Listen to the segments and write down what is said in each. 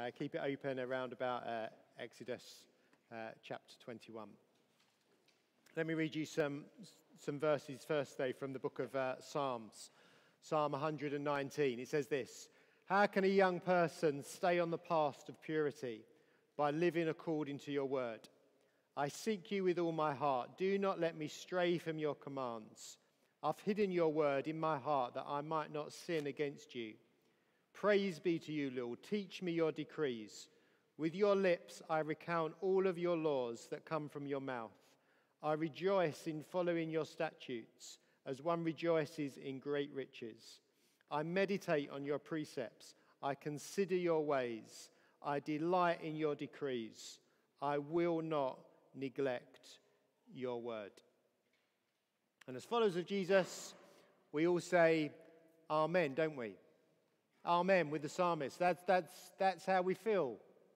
Keep it open around about Exodus chapter 21. Let me read you some verses first, though, from the book of Psalms. Psalm 119. It says this: "How can a young person stay on the path of purity? By living according to your word. I seek you with all my heart. Do not let me stray from your commands. I've hidden your word in my heart that I might not sin against you. Praise be to you, Lord. Teach me your decrees. With your lips I recount all of your laws that come from your mouth. I rejoice in following your statutes, as one rejoices in great riches. I meditate on your precepts. I consider your ways. I delight in your decrees. I will not neglect your word." And as followers of Jesus, we all say amen, don't we? Amen with the psalmist. That's how we feel.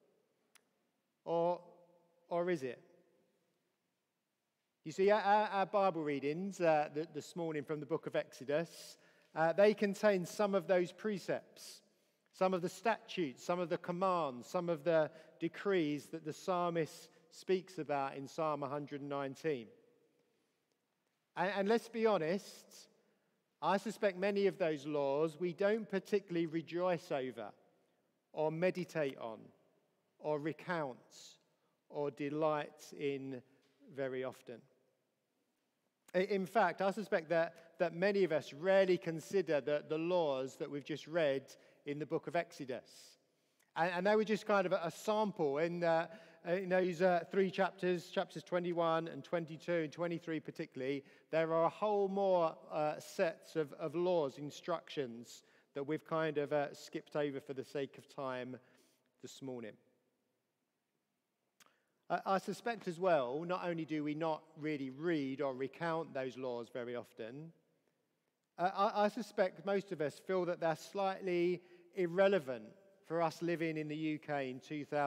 Or is it? You see, our Bible readings this morning from the book of Exodus, they contain some of those precepts, some of the statutes, some of the commands, some of the decrees that the psalmist speaks about in Psalm 119. And let's be honest, I suspect many of those laws we don't particularly rejoice over or meditate on or recount or delight in very often. In fact, I suspect that many of us rarely consider the laws that we've just read in the book of Exodus. And they were just kind of a sample in those three chapters, chapters 21 and 22 and 23 particularly. There are a whole more sets of laws, instructions that we've kind of skipped over for the sake of time this morning. I suspect as well, not only do we not really read or recount those laws very often, I suspect most of us feel that they're slightly irrelevant for us living in the UK in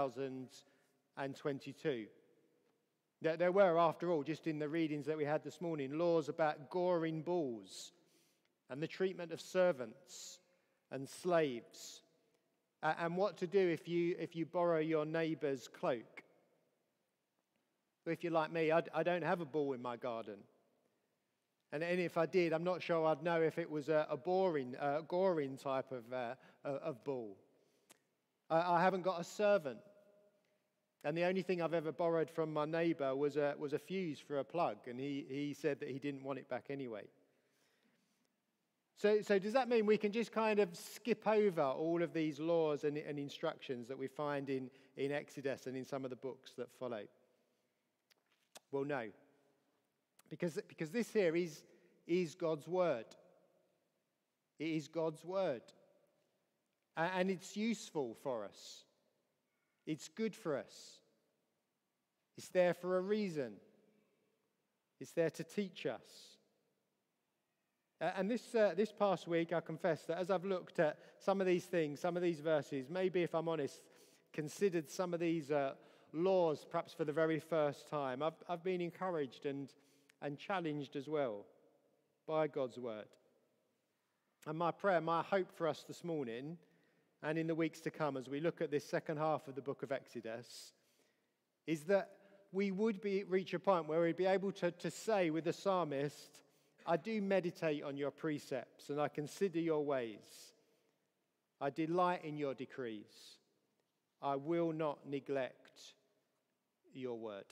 2022. There were, after all, just in the readings that we had this morning, laws about goring bulls and the treatment of servants and slaves, and what to do if you borrow your neighbour's cloak. If you're like me, I don't have a bull in my garden. And if I did, I'm not sure I'd know if it was a goring type of bull. I haven't got a servant. And the only thing I've ever borrowed from my neighbour was a fuse for a plug. And he said that he didn't want it back anyway. So does that mean we can just kind of skip over all of these laws and instructions that we find in Exodus and in some of the books that follow? Well, no. Because this here is God's word. It is God's word. And it's useful for us. It's good for us. It's there for a reason. It's there to teach us. And this past week, I confess that as I've looked at some of these things, some of these verses, maybe if I'm honest, considered some of these laws perhaps for the very first time, I've been encouraged and challenged as well by God's word. And my prayer, my hope for us this morning and in the weeks to come as we look at this second half of the book of Exodus is that we would reach a point where we'd be able to say with the psalmist, I do meditate on your precepts and I consider your ways. I delight in your decrees. I will not neglect your word.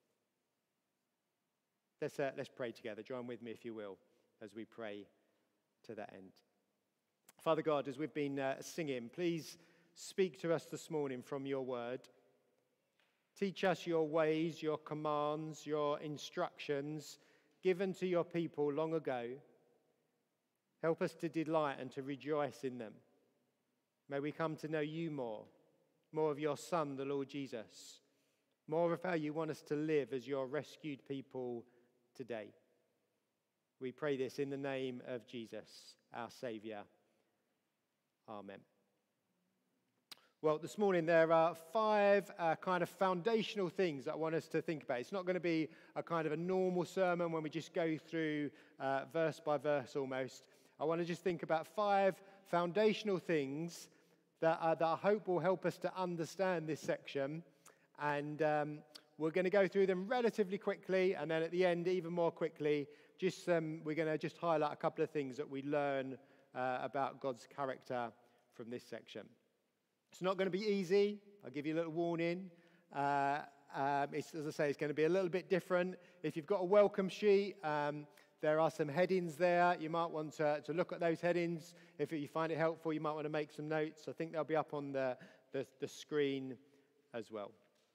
Let's pray together. Join with me, if you will, as we pray to that end. Father God, as we've been singing, please speak to us this morning from your word. Teach us your ways, your commands, your instructions given to your people long ago. Help us to delight and to rejoice in them. May we come to know you more of your Son, the Lord Jesus, more of how you want us to live as your rescued people today. We pray this in the name of Jesus, our Saviour. Amen. Well, this morning there are 5 kind of foundational things that I want us to think about. It's not going to be a kind of a normal sermon when we just go through verse by verse almost. I want to just think about 5 foundational things that I hope will help us to understand this section. And we're going to go through them relatively quickly, and then at the end, even more quickly, we're going to just highlight a couple of things that we learn about God's character from this section. It's not going to be easy. I'll give you a little warning. As I say, it's going to be a little bit different. If you've got a welcome sheet, there are some headings there. You might want to look at those headings. If you find it helpful, you might want to make some notes. I think they'll be up on the screen as well.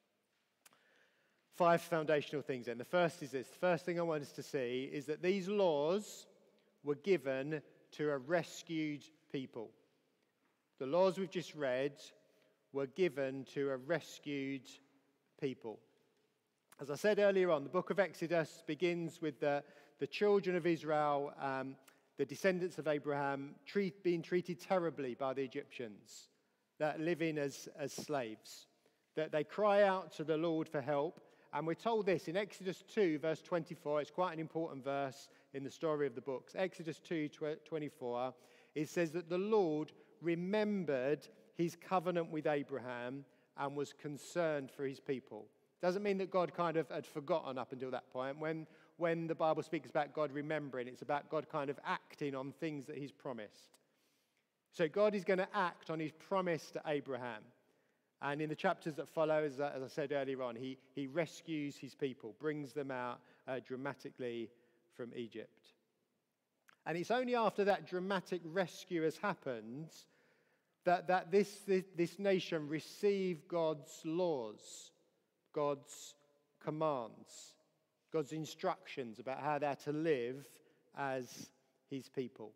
5 foundational things then. The first is this. The first thing I want us to see is that these laws were given to a rescued people. The laws we've just read were given to a rescued people. As I said earlier on, the book of Exodus begins with the children of Israel, the descendants of Abraham, being treated terribly by the Egyptians, that living as slaves. That they cry out to the Lord for help. And we're told this in Exodus 2, verse 24. It's quite an important verse in the story of the books. Exodus 2, 24. It says that the Lord remembered his covenant with Abraham and was concerned for his people. Doesn't mean that God kind of had forgotten up until that point. When the Bible speaks about God remembering, it's about God kind of acting on things that he's promised. So God is going to act on his promise to Abraham. And in the chapters that follow, as I said earlier on, he rescues his people, brings them out dramatically from Egypt. And it's only after that dramatic rescue has happened that this nation received God's laws, God's commands, God's instructions about how they're to live as his people.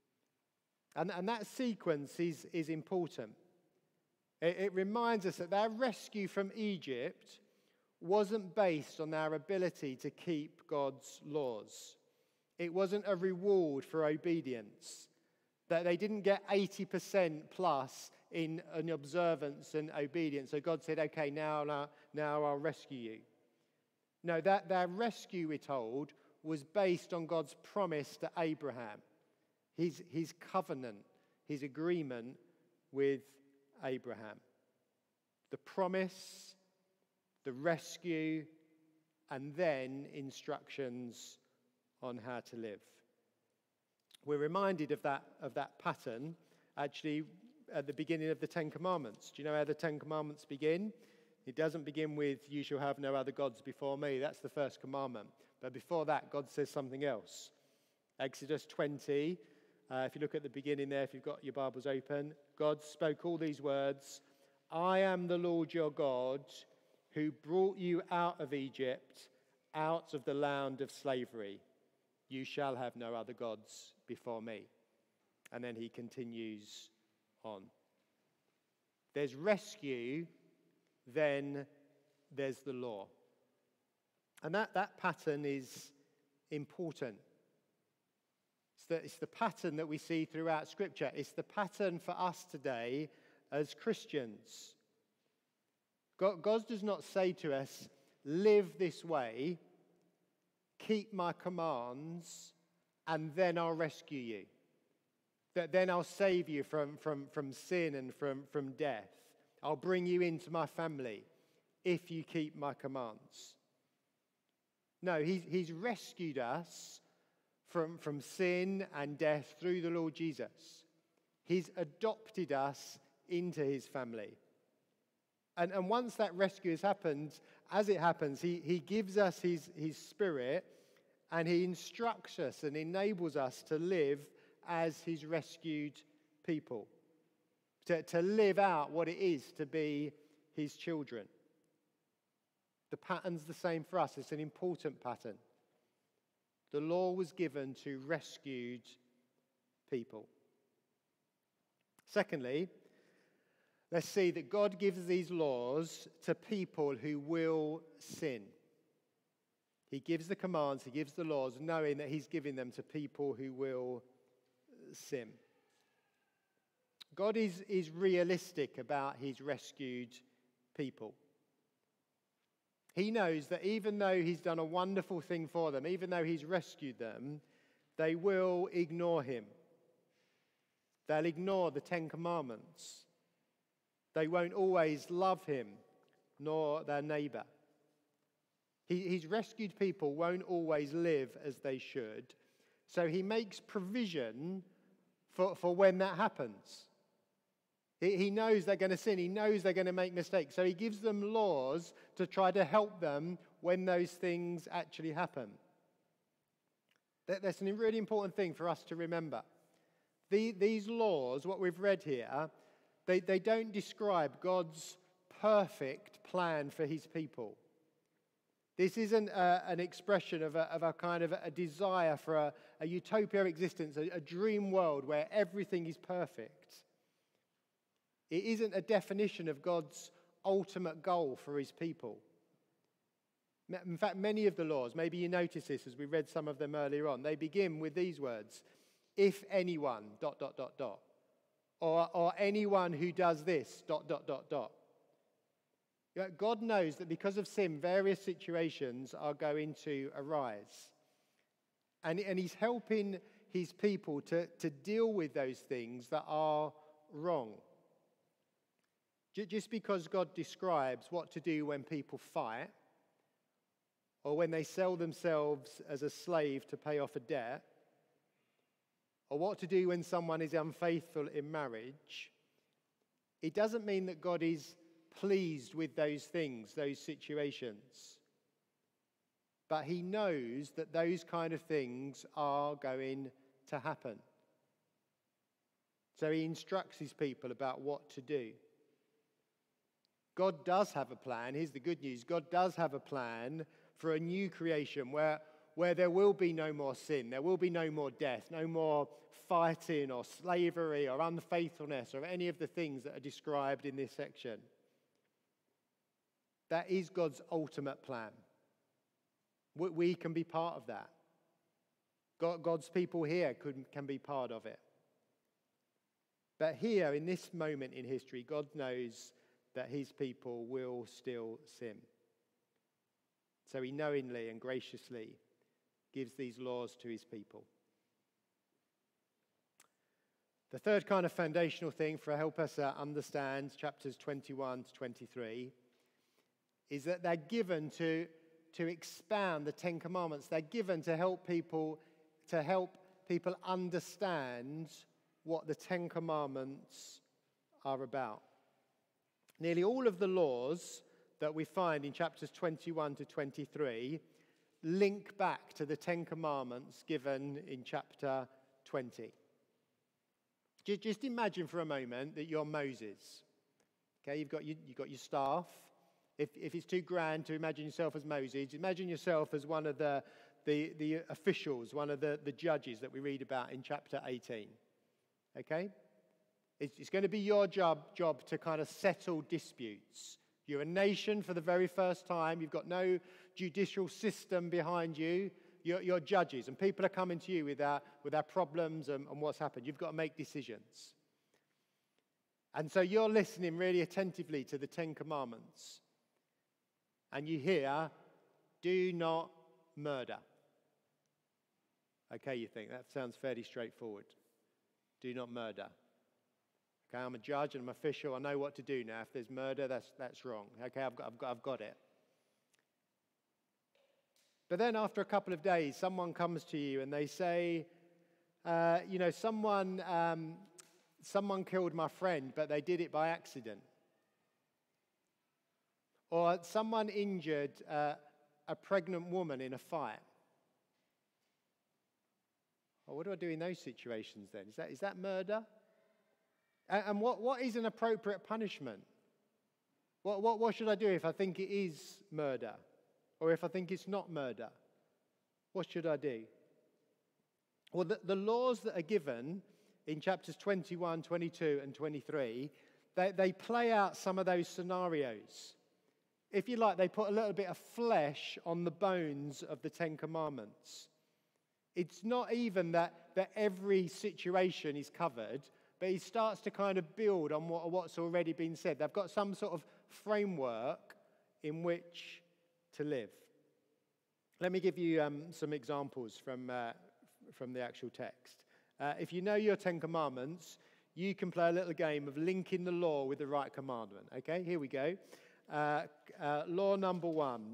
And that sequence is important. It reminds us that their rescue from Egypt wasn't based on their ability to keep God's laws. It wasn't a reward for obedience. That they didn't get 80% plus in an observance and obedience. So God said, okay, now I'll rescue you. No, that their rescue, we're told, was based on God's promise to Abraham. His covenant, his agreement with Abraham. The promise, the rescue, and then instructions on how to live. We're reminded of that pattern actually at the beginning of the Ten Commandments. Do you know how the Ten Commandments begin? It doesn't begin with, you shall have no other gods before me. That's the first commandment. But before that, God says something else. Exodus 20, if you look at the beginning there, if you've got your Bibles open, God spoke all these words. I am the Lord your God who brought you out of Egypt, out of the land of slavery. You shall have no other gods before me. And then he continues on. There's rescue, then there's the law. And that pattern is important. It's the pattern that we see throughout Scripture. It's the pattern for us today as Christians. God does not say to us, live this way, keep my commands, and then I'll rescue you. That then I'll save you from sin and from death. I'll bring you into my family if you keep my commands. No, he's rescued us from sin and death through the Lord Jesus. He's adopted us into his family. And once that rescue has happened, as it happens, he gives us his spirit, and he instructs us and enables us to live as his rescued people. To live out what it is to be his children. The pattern's the same for us. It's an important pattern. The law was given to rescued people. Secondly, let's see that God gives these laws to people who will sin. He gives the commands, he gives the laws, knowing that he's giving them to people who will sin. God is realistic about his rescued people. He knows that even though he's done a wonderful thing for them, even though he's rescued them, they will ignore him. They'll ignore the Ten Commandments. They won't always love him, nor their neighbor. His rescued people won't always live as they should, so he makes provision for when that happens. He knows they're going to sin. He knows they're going to make mistakes. So he gives them laws to try to help them when those things actually happen. That's a really important thing for us to remember. These laws, what we've read here, they don't describe God's perfect plan for his people. This isn't an expression of a kind of a desire for a utopia existence, a dream world where everything is perfect. It isn't a definition of God's ultimate goal for his people. In fact, many of the laws, maybe you notice this as we read some of them earlier on, they begin with these words: if anyone, ... or anyone who does this, ... God knows that because of sin, various situations are going to arise. And he's helping his people to deal with those things that are wrong. Just because God describes what to do when people fight, or when they sell themselves as a slave to pay off a debt, or what to do when someone is unfaithful in marriage, it doesn't mean that God is pleased with those things, those situations. But he knows that those kind of things are going to happen. So he instructs his people about what to do. God does have a plan. Here's the good news. God does have a plan for a new creation where there will be no more sin, there will be no more death, no more fighting or slavery or unfaithfulness or any of the things that are described in this section. That is God's ultimate plan. We can be part of that. God's people here can be part of it. But here, in this moment in history, God knows that his people will still sin. So he knowingly and graciously gives these laws to his people. The third kind of foundational thing for help us understand chapters 21 to 23 is that they're given to expand the Ten Commandments. They're given to help people understand what the Ten Commandments are about. Nearly all of the laws that we find in chapters 21 to 23 link back to the Ten Commandments given in chapter 20. Just imagine for a moment that you're Moses. Okay, you've got your staff. If it's too grand to imagine yourself as Moses, imagine yourself as one of the officials, one of the judges that we read about in chapter 18. Okay? It's going to be your job to kind of settle disputes. You're a nation for the very first time. You've got no judicial system behind you. You're judges, and people are coming to you with our problems and what's happened. You've got to make decisions. And so you're listening really attentively to the Ten Commandments. And you hear, do not murder. Okay, you think, that sounds fairly straightforward. Do not murder. Okay, I'm a judge and I'm an official. I know what to do now. If there's murder, that's wrong. Okay, I've got it. But then after a couple of days, someone comes to you and they say, someone killed my friend, but they did it by accident. Or someone injured a pregnant woman in a fight. Well, what do I do in those situations then? Is that murder? And what is an appropriate punishment? What should I do if I think it is murder? Or if I think it's not murder? What should I do? Well, the laws that are given in chapters 21, 22, and 23, they play out some of those scenarios. If you like, they put a little bit of flesh on the bones of the Ten Commandments. It's not even that every situation is covered, but he starts to kind of build on what's already been said. They've got some sort of framework in which to live. Let me give you some examples from the actual text. If you know your Ten Commandments, you can play a little game of linking the law with the right commandment. Okay, here we go. Law number 1.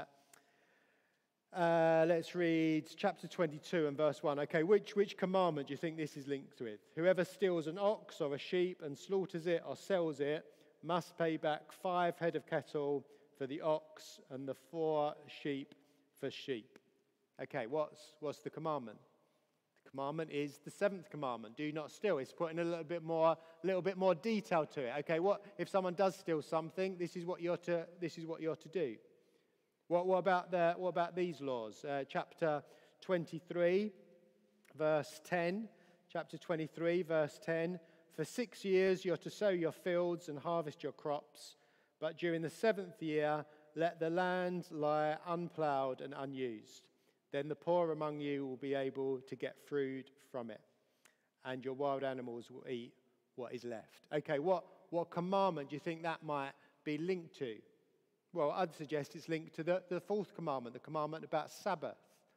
Let's read chapter 22 and verse 1. Okay, which commandment do you think this is linked with? Whoever steals an ox or a sheep and slaughters it or sells it must pay back 5 head of cattle for the ox and the 4 sheep for sheep. Okay, what's the commandment? The commandment is the 7th commandment. Do not steal. It's putting a little bit more detail to it. Okay, what if someone does steal something? This is what you're to do. What about these laws? Chapter 23, verse 10. Chapter 23, verse 10. For 6 years you're to sow your fields and harvest your crops, but during the 7th year let the land lie unplowed and unused. Then the poor among you will be able to get food from it, and your wild animals will eat what is left. Okay, what commandment do you think that might be linked to? Well, I'd suggest it's linked to the 4th commandment, the commandment about Sabbath,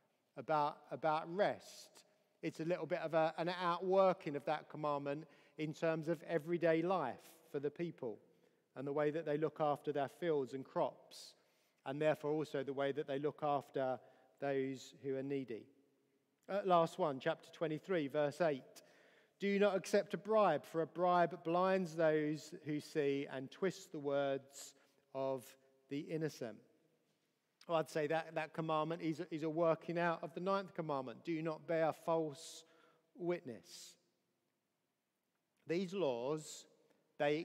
about rest. It's a little bit of an outworking of that commandment in terms of everyday life for the people and the way that they look after their fields and crops, and therefore also the way that they look after those who are needy. Last one, chapter 23, verse 8. Do not accept a bribe, for a bribe blinds those who see and twists the words of the innocent. Well, I'd say that commandment is a working out of the 9th commandment. Do not bear false witness. These laws, they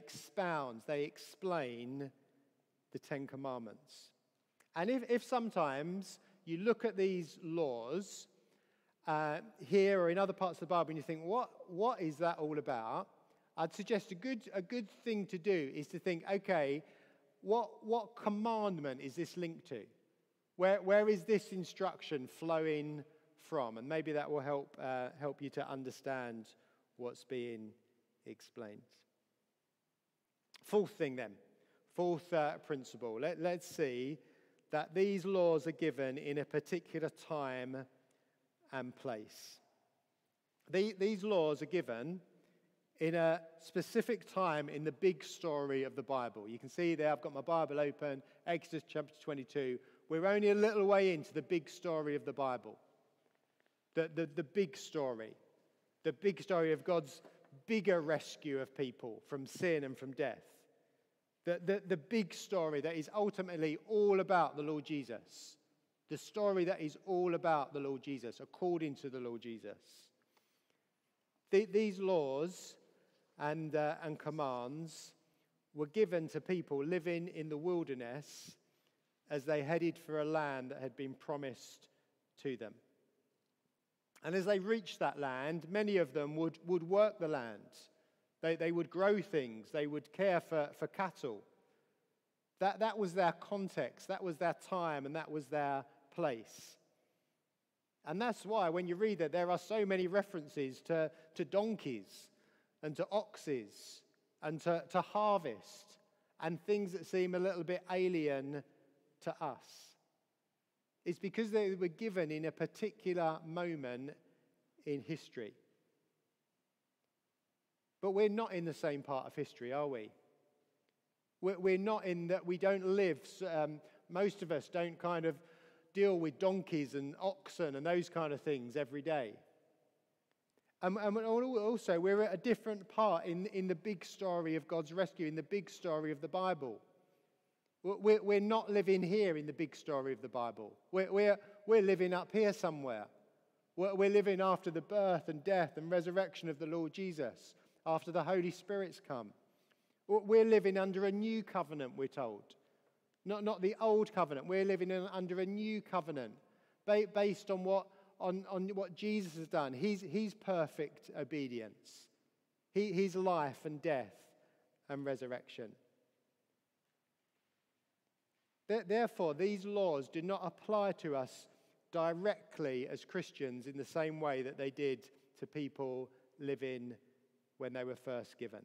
explain the 10 commandments. And if sometimes you look at these laws here or in other parts of the Bible and you think, what is that all about? I'd suggest a good thing to do is to think, okay, what commandment is this linked to? Where is this instruction flowing from? And maybe that will help you to understand what's being explained. 4th thing then, 4th principle. Let's see that these laws are given in a particular time and place. These laws are given in a specific time in the big story of the Bible. You can see there, I've got my Bible open, Exodus chapter 22. We're only a little way into the big story of the Bible. The big story. The big story of God's bigger rescue of people from sin and from death. The big story that is ultimately all about the Lord Jesus. The story that is all about the Lord Jesus, according to the Lord Jesus. These laws and commands were given to people living in the wilderness as they headed for a land that had been promised to them. And as they reached that land, many of them would work the land. They would grow things. They would care for cattle. That was their context. That was their time, and that was their place. And that's why when you read it, there are so many references to donkeys and to oxes and to harvest and things that seem a little bit alien to us. It's because they were given in a particular moment in history. But we're not in the same part of history, are we? We're not in that. We don't live, most of us don't kind of deal with donkeys and oxen and those kind of things every day. And also, we're at a different part in the big story of God's rescue, in the big story of the Bible. We're not living here in the big story of the Bible. We're living up here somewhere. We're living after the birth and death and resurrection of the Lord Jesus, after the Holy Spirit's come. We're living under a new covenant, we're told. Not the old covenant. We're living under a new covenant based on what Jesus has done. His perfect obedience. His life and death and resurrection. Therefore, these laws do not apply to us directly as Christians in the same way that they did to people living when they were first given.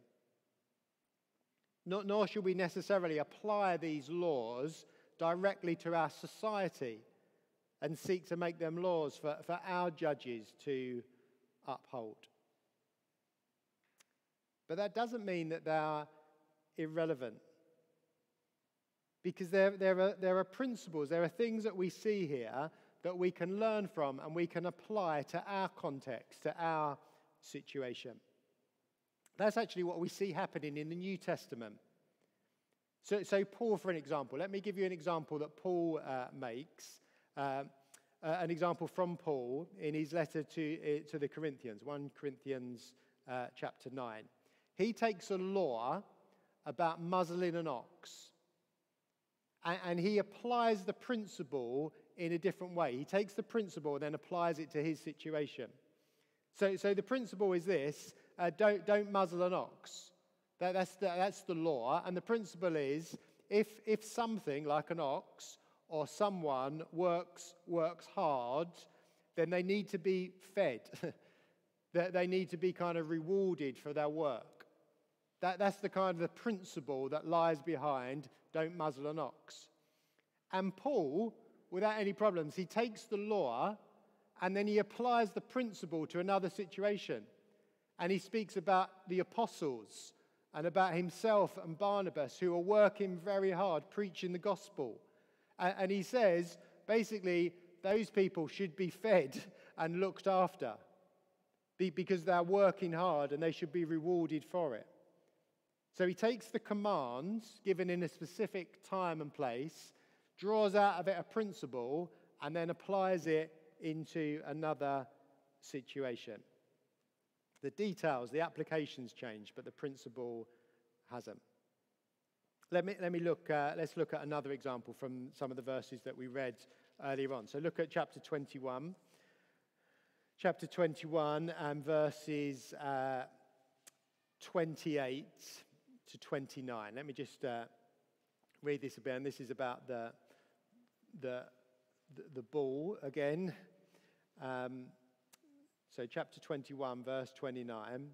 Nor should we necessarily apply these laws directly to our society and seek to make them laws for our judges to uphold. But that doesn't mean that they're irrelevant. Because there are principles, there are things that we see here that we can learn from and we can apply to our context, to our situation. That's actually what we see happening in the New Testament. So Paul, for an example, let me give you an example that Paul makes, an example from Paul in his letter to the Corinthians, 1 Corinthians chapter 9. He takes a law about muzzling an ox, and he applies the principle in a different way. He takes the principle and then applies it to his situation. So the principle is this: don't muzzle an ox. That's the law, and the principle is if something like an ox or someone works hard, then they need to be fed. They need to be kind of rewarded for their work. That's the kind of the principle that lies behind don't muzzle an ox. And Paul, without any problems, he takes the law and then he applies the principle to another situation. And he speaks about the apostles and about himself and Barnabas, who are working very hard preaching the gospel. And he says, basically, those people should be fed and looked after because they're working hard and they should be rewarded for it. So he takes the commands given in a specific time and place, draws out of it a principle, and then applies it into another situation. The details, the applications change, but the principle hasn't. Let's look at another example from some of the verses that we read earlier on. So look at chapter 21. Chapter 21 and verses 28 to 29. Let me just read this a bit. And this is about the bull again. So chapter 21, verse 29.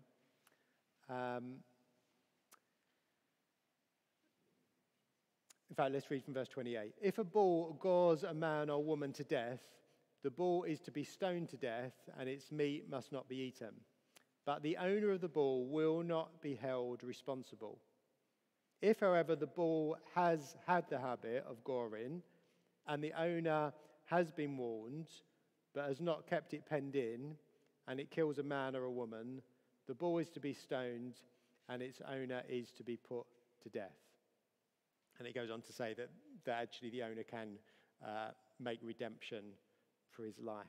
In fact, let's read from verse 28. If a bull gores a man or woman to death, the bull is to be stoned to death, and its meat must not be eaten. But the owner of the bull will not be held responsible. If, however, the bull has had the habit of goring, and the owner has been warned, but has not kept it penned in, and it kills a man or a woman, the bull is to be stoned, and its owner is to be put to death. And it goes on to say that actually the owner can make redemption for his life.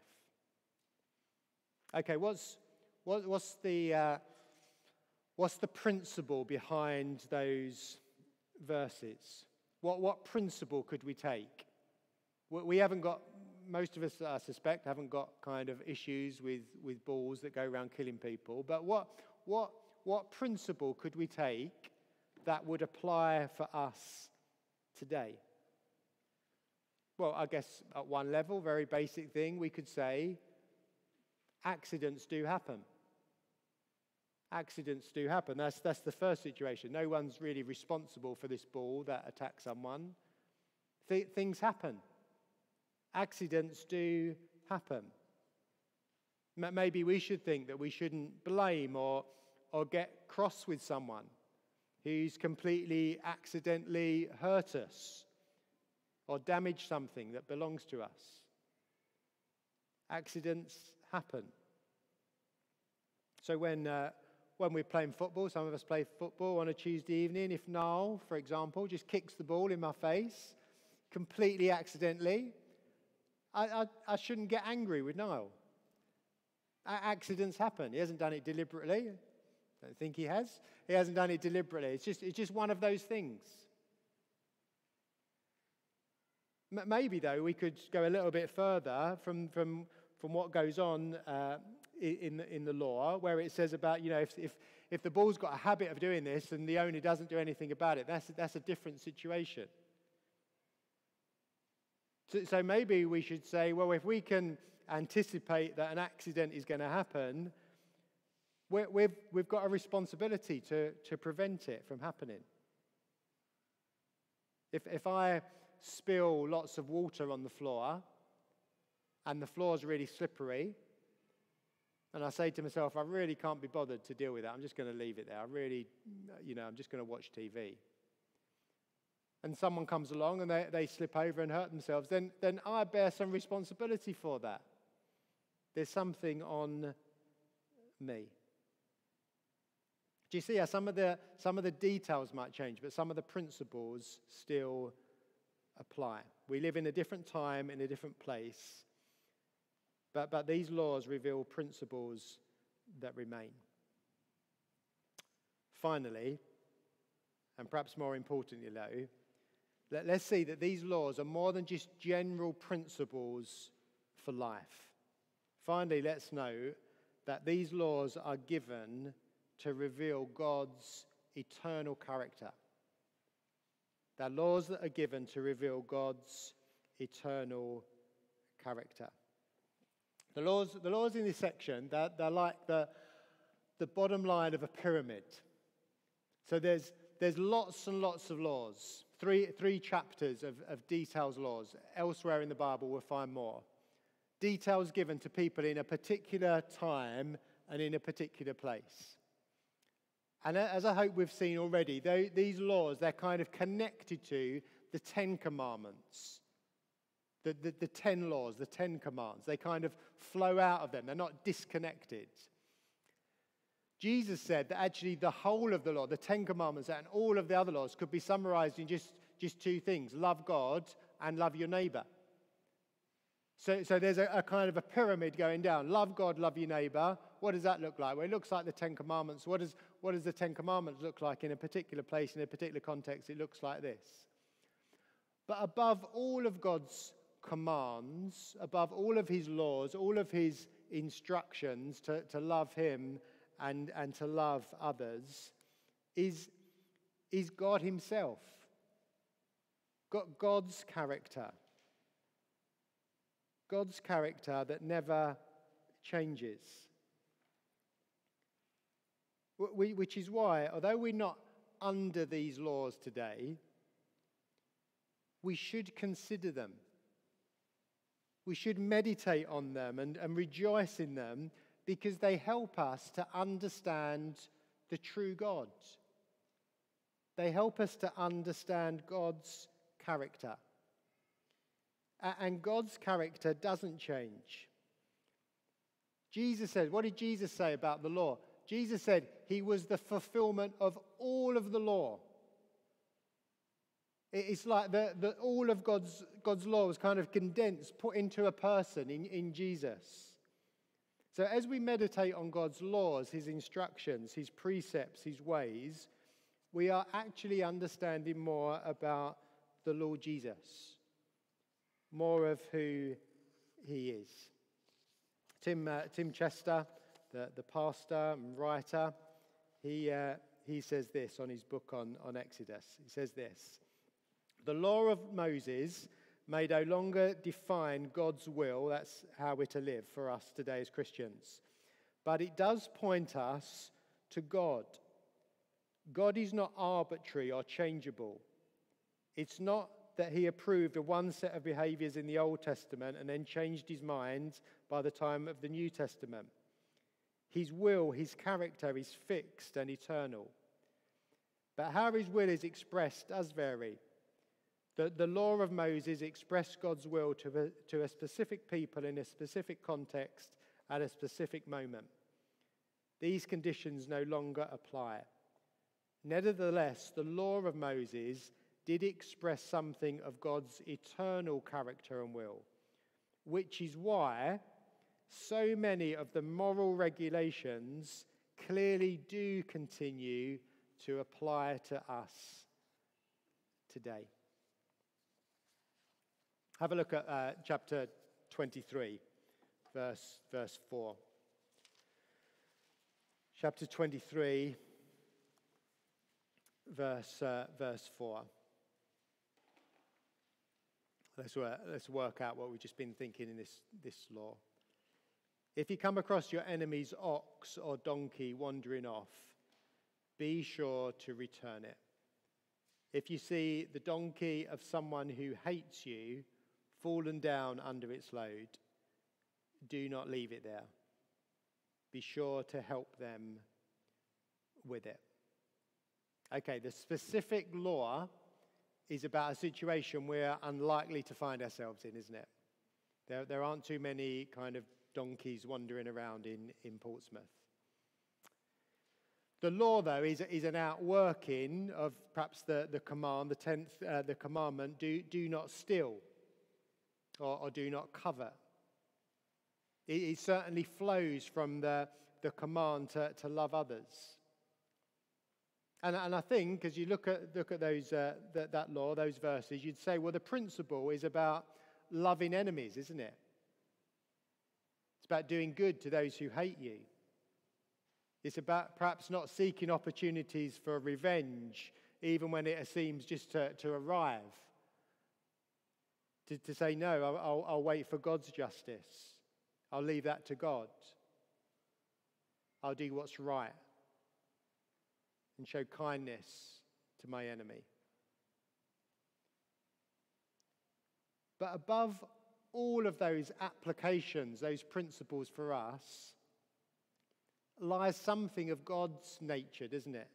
Okay, what's the principle behind those verses? What principle could we take? We haven't got, most of us, I suspect, haven't got kind of issues with bulls that go around killing people. But what principle could we take that would apply for us today? Well, I guess at one level, very basic thing, we could say accidents do happen. Accidents do happen. That's the first situation. No one's really responsible for this bull that attacked someone. Things happen. Accidents do happen. Maybe we should think that we shouldn't blame or get cross with someone who's completely accidentally hurt us or damaged something that belongs to us. Accidents happen. So when we're playing football, some of us play football on a Tuesday evening. If Niall, for example, just kicks the ball in my face completely accidentally, I shouldn't get angry with Niall. Accidents happen. He hasn't done it deliberately. I don't think he has. He hasn't done it deliberately. It's just one of those things. Maybe, though, we could go a little bit further from what goes on in the law, where it says about, if the bull's got a habit of doing this and the owner doesn't do anything about it, that's a different situation. So maybe we should say, well, if we can anticipate that an accident is going to happen, we've got a responsibility to prevent it from happening. If I spill lots of water on the floor and the floor's really slippery, And I say to myself, I really can't be bothered to deal with that. I'm just going to leave it there. I'm just going to watch TV. And someone comes along and they slip over and hurt themselves, then I bear some responsibility for that. There's something on me. Do you see how some of the details might change, but some of the principles still apply? We live in a different time, in a different place, but these laws reveal principles that remain. Finally, and perhaps more importantly though, let's see that these laws are more than just general principles for life. Finally, let's know that these laws are given to reveal God's eternal character. They're laws that are given to reveal God's eternal character. The laws in this section, they're like the bottom line of a pyramid. So there's lots and lots of laws. Three chapters of details laws. Elsewhere in the Bible we'll find more. Details given to people in a particular time and in a particular place. And as I hope we've seen already, these laws, they're kind of connected to the Ten Commandments. The 10 laws, the 10 commands. They kind of flow out of them. They're not disconnected. Jesus said that actually the whole of the law, the 10 commandments and all of the other laws could be summarized in just two things: love God and love your neighbor. So there's a kind of a pyramid going down. Love God, love your neighbor. What does that look like? Well, it looks like the 10 commandments. What does the 10 commandments look like in a particular place, in a particular context? It looks like this. But above all of God's commands, above all of his laws, all of his instructions to love him and to love others, is God himself. God's character. God's character that never changes. Which is why, although we're not under these laws today, we should consider them. We should meditate on them and rejoice in them, because they help us to understand the true God. They help us to understand God's character. And God's character doesn't change. Jesus said, what did Jesus say about the law? Jesus said he was the fulfillment of all of the law. It's like all of God's law was kind of condensed, put into a person in Jesus. So as we meditate on God's laws, his instructions, his precepts, his ways, we are actually understanding more about the Lord Jesus, more of who he is. Tim Chester, the pastor and writer, he says this on his book on Exodus. He says this: the law of Moses may no longer define God's will, that's how we're to live for us today as Christians, but it does point us to God. God is not arbitrary or changeable. It's not that he approved of one set of behaviors in the Old Testament and then changed his mind by the time of the New Testament. His will, his character is fixed and eternal. But how his will is expressed does vary. The law of Moses expressed God's will to a specific people in a specific context at a specific moment. These conditions no longer apply. Nevertheless, the law of Moses did express something of God's eternal character and will, which is why so many of the moral regulations clearly do continue to apply to us today. Have a look at chapter 23, verse 4. Chapter 23, verse 4. Let's work out what we've just been thinking in this law. If you come across your enemy's ox or donkey wandering off, be sure to return it. If you see the donkey of someone who hates you fallen down under its load, do not leave it there. be sure to help them with it. Okay, the specific law is about a situation we're unlikely to find ourselves in, isn't it? There aren't too many kind of donkeys wandering around in Portsmouth. The law, though, is an outworking of perhaps the command, the commandment, do not steal or do not covet. It certainly flows from the command to love others. And I think as you look at those that law, those verses, you'd say, well, the principle is about loving enemies, isn't it? It's about doing good to those who hate you. It's about perhaps not seeking opportunities for revenge, even when it seems just to arrive. To say, no, I'll wait for God's justice. I'll leave that to God. I'll do what's right and show kindness to my enemy. But above all of those applications, those principles for us, lies something of God's nature, doesn't it?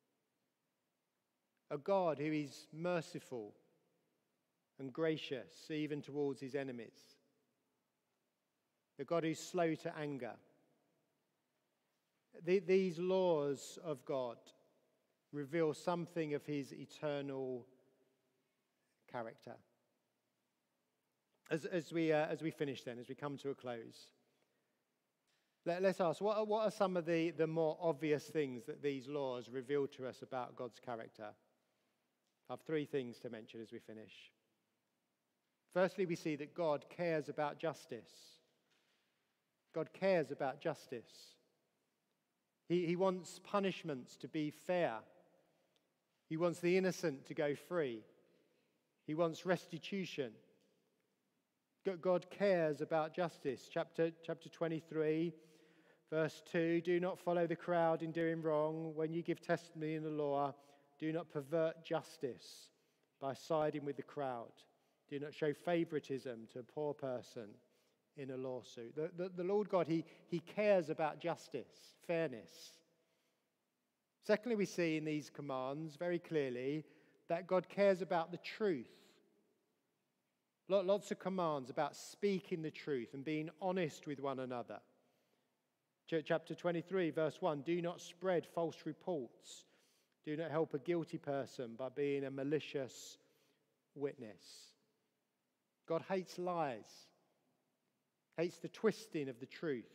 A God who is merciful and gracious, even towards his enemies. A God who's slow to anger. These laws of God reveal something of his eternal character. As we finish then, as we come to a close, let's ask, what are some of the more obvious things that these laws reveal to us about God's character? I have three things to mention as we finish. Firstly, we see that God cares about justice. God cares about justice. He wants punishments to be fair. He wants the innocent to go free. He wants restitution. God cares about justice. Chapter 23, verse 2, do not follow the crowd in doing wrong. When you give testimony in the law, do not pervert justice by siding with the crowd. Do not show favoritism to a poor person in a lawsuit. The Lord God, he cares about justice, fairness. Secondly, we see in these commands very clearly that God cares about the truth. Lots of commands about speaking the truth and being honest with one another. Chapter 23, verse 1, do not spread false reports. Do not help a guilty person by being a malicious witness. God hates lies, hates the twisting of the truth.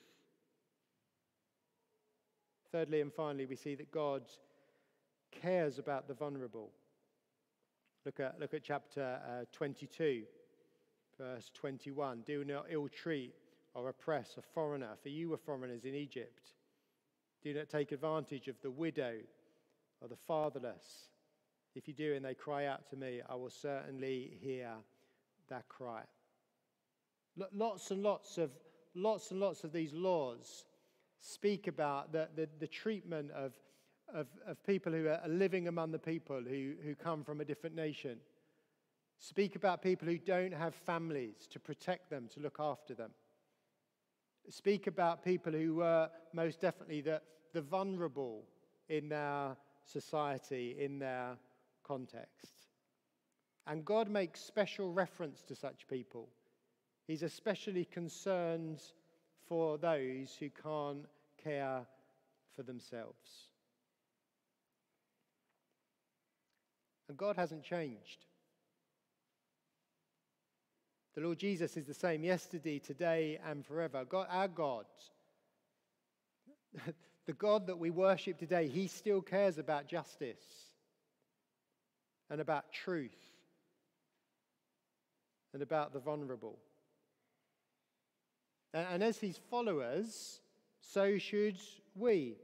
Thirdly and finally, we see that God cares about the vulnerable. Look at chapter 22, verse 21. Do not ill-treat or oppress a foreigner, for you were foreigners in Egypt. Do not take advantage of the widow or the fatherless. If you do and they cry out to me, I will certainly hear that cry. Lots and lots of these laws speak about the treatment of people who are living among the people who come from a different nation. Speak about people who don't have families to protect them, to look after them. Speak about people who were most definitely the vulnerable in their society, in their context. And God makes special reference to such people. He's especially concerned for those who can't care for themselves. And God hasn't changed. The Lord Jesus is the same yesterday, today, and forever. God, our God, the God that we worship today, he still cares about justice and about truth and about the vulnerable. And as his followers, so should we.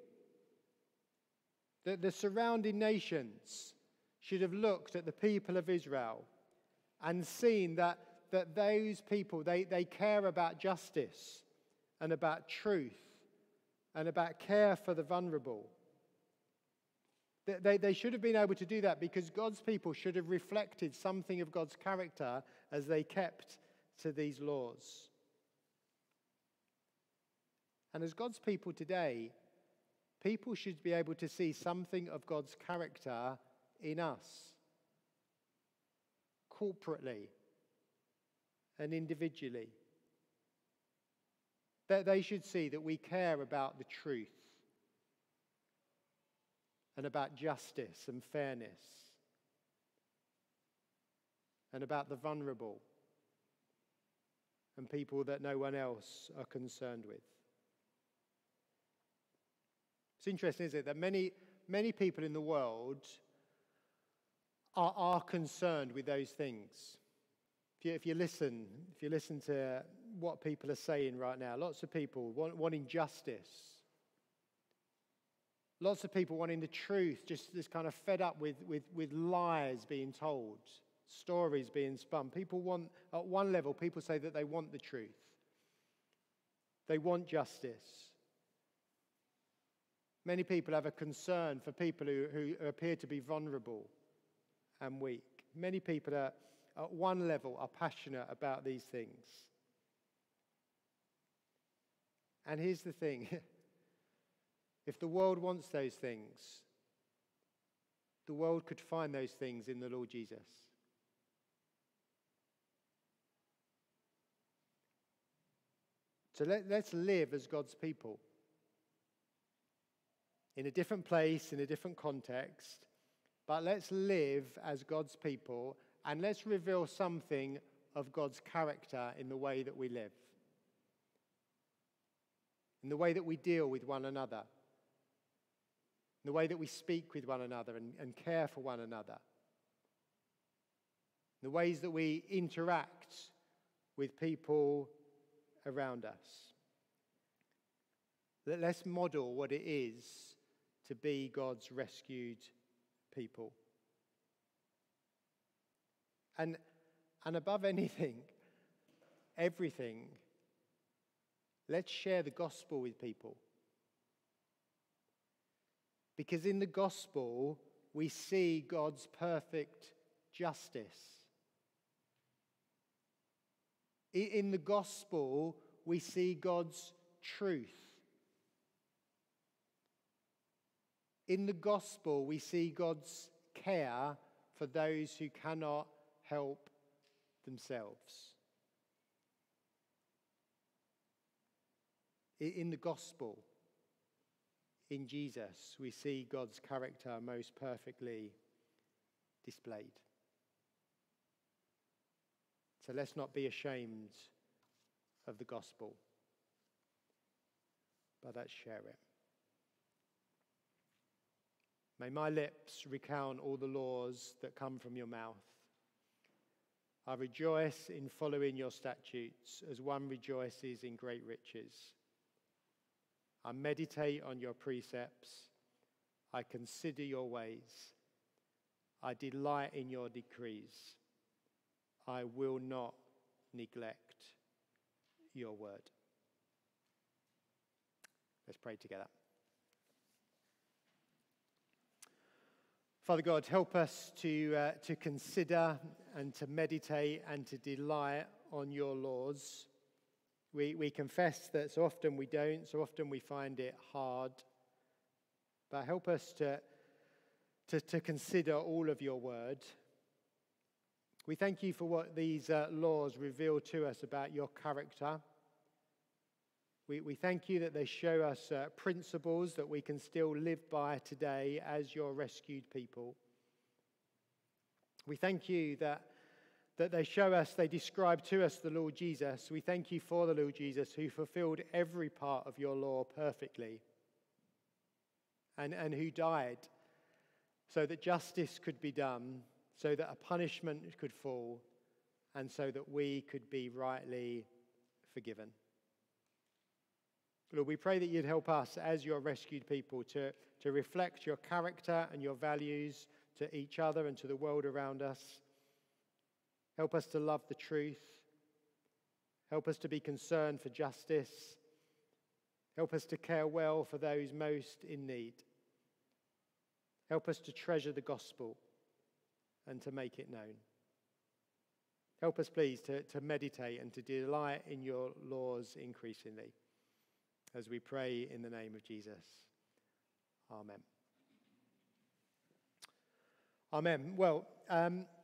The surrounding nations should have looked at the people of Israel and seen that those people, they care about justice and about truth and about care for the vulnerable. They should have been able to do that because God's people should have reflected something of God's character as they kept to these laws. And as God's people today, people should be able to see something of God's character in us, corporately and individually. That they should see that we care about the truth and about justice and fairness and about the vulnerable and people that no one else are concerned with. It's interesting, isn't it, that many people in the world are concerned with those things. If you listen to what people are saying right now, lots of people wanting justice. Lots of people wanting the truth, just this kind of fed up with lies being told, stories being spun. People want, at one level, people say that they want the truth. They want justice. Many people have a concern for people who appear to be vulnerable and weak. Many people are, at one level, are passionate about these things. And here's the thing. If the world wants those things, the world could find those things in the Lord Jesus. So let's live as God's people. In a different place, in a different context, but let's live as God's people and let's reveal something of God's character in the way that we live, in the way that we deal with one another, in the way that we speak with one another and care for one another, in the ways that we interact with people around us. Let's model what it is to be God's rescued people. And above anything, everything, let's share the gospel with people. Because in the gospel, we see God's perfect justice. In the gospel, we see God's truth. In the gospel, we see God's care for those who cannot help themselves. In the gospel, in Jesus, we see God's character most perfectly displayed. So let's not be ashamed of the gospel, but let's share it. May my lips recount all the laws that come from your mouth. I rejoice in following your statutes as one rejoices in great riches. I meditate on your precepts. I consider your ways. I delight in your decrees. I will not neglect your word. Let's pray together. Father God, help us to consider and to meditate and to delight on your laws. We confess that so often we don't, so often we find it hard. But help us to consider all of your word. We thank you for what these laws reveal to us about your character. We thank you that they show us principles that we can still live by today as your rescued people. We thank you that they show us, they describe to us the Lord Jesus. We thank you for the Lord Jesus who fulfilled every part of your law perfectly and who died so that justice could be done, so that a punishment could fall, and so that we could be rightly forgiven. Lord, we pray that you'd help us as your rescued people to reflect your character and your values to each other and to the world around us. Help us to love the truth. Help us to be concerned for justice. Help us to care well for those most in need. Help us to treasure the gospel and to make it known. Help us, please, to meditate and to delight in your laws increasingly. as we pray in the name of Jesus. Amen. Amen. Well,